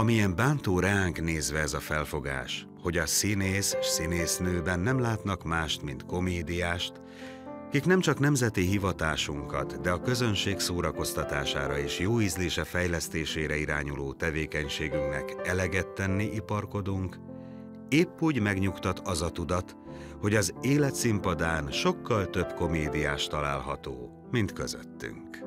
Amilyen bántó ránk nézve ez a felfogás, hogy a színész s színésznőben nem látnak mást, mint komédiást, kik nem csak nemzeti hivatásunkat, de a közönség szórakoztatására és jó ízlése fejlesztésére irányuló tevékenységünknek eleget tenni iparkodunk, épp úgy megnyugtat az a tudat, hogy az élet színpadán sokkal több komédiás található, mint közöttünk.